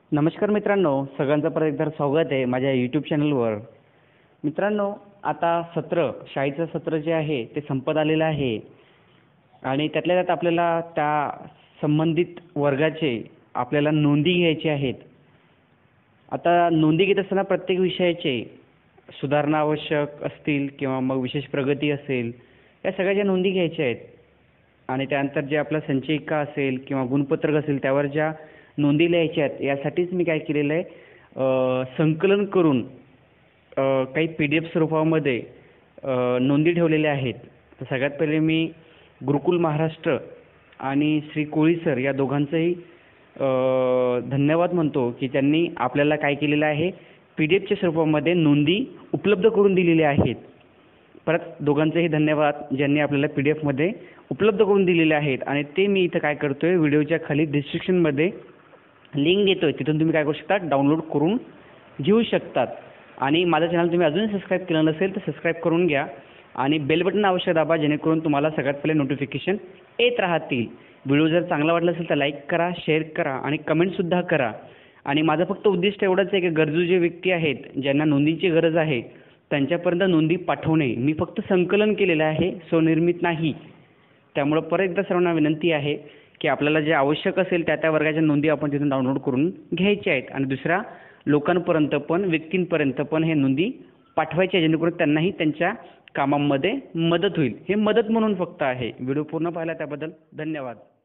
नमस्कार मित्रांनो, सगळ्यांचं परत एकदा स्वागत आहे माझ्या यूट्यूब चॅनलवर. मित्रांनो, आता शाळेचं सत्र जे आहे ते संपत आलेलं आहे आणि त्यातल्या त्यात आपल्याला त्या संबंधित वर्गाचे आपल्याला नोंदी घ्यायची आहेत. आता नोंदी घेत असताना प्रत्येक विषयाचे सुधारणा आवश्यक असतील किंवा मग विशेष प्रगती असेल, या सगळ्या ज्या नोंदी घ्यायच्या आहेत आणि त्यानंतर जे आपला संचयिका असेल किंवा गुणपत्रक असेल त्यावर ज्या नोंदी लिहायच्या आहेत, यासाठीच मी काय केलेलं आहे, संकलन करून काही PDF स्वरूपामध्ये नोंदी ठेवलेल्या आहेत. तर सगळ्यात पहिले मी गुरुकुल महाराष्ट्र आणि श्री कोळी सर या दोघांचंही धन्यवाद म्हणतो की त्यांनी आपल्याला काय केलेलं आहे, PDFच्या स्वरूपामध्ये नोंदी उपलब्ध करून दिलेल्या आहेत. परत दोघांचेही धन्यवाद ज्यांनी आपल्याला PDFमध्ये उपलब्ध करून दिलेले आहेत. आणि ते मी इथं काय करतोय, व्हिडिओच्या खाली डिस्क्रिप्शनमध्ये लिंक देतोय, तिथून तुम्ही काय करू शकता, डाउनलोड करून घेऊ शकतात. आणि माझं चॅनल तुम्ही अजूनही सबस्क्राईब केलं नसेल तर सबस्क्राईब करून घ्या आणि बेल बटन अवश्य दाबा, जेणेकरून तुम्हाला सगळ्यात पहिले नोटिफिकेशन येत राहतील. व्हिडिओ जर चांगला वाटला असेल तर लाईक करा, शेअर करा आणि कमेंटसुद्धा करा. आणि माझं फक्त उद्दिष्ट एवढंच आहे की गरजू जे व्यक्ती आहेत, ज्यांना नोंदीची गरज आहे, त्यांच्यापर्यंत नोंदी पाठवणे. मी फक्त संकलन केलेलं आहे, स्वनिर्मित नाही. त्यामुळं परत एकदा सर्वांना विनंती आहे की आपल्याला जे आवश्यक असेल त्या वर्गाच्या नोंदी आपण तिथून डाउनलोड करून घ्यायच्या आहेत आणि दुसऱ्या लोकांपर्यंत पण, व्यक्तींपर्यंत पण हे नोंदी पाठवायच्या, जेणेकरून त्यांनाही त्यांच्या कामामध्ये मदत होईल. हे मदत म्हणून फक्त आहे. व्हिडिओ पूर्ण पाहिला त्याबद्दल धन्यवाद.